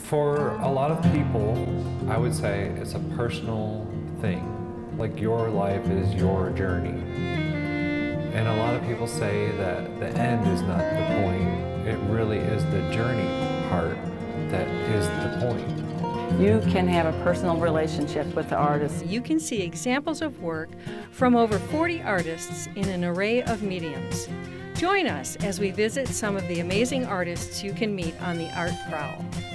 For a lot of people, I would say it's a personal thing. Like your life is your journey. And a lot of people say that the end is not the point. It really is the journey part that is the point. You can have a personal relationship with the artist. You can see examples of work from over 40 artists in an array of mediums. Join us as we visit some of the amazing artists you can meet on the Art Prowl.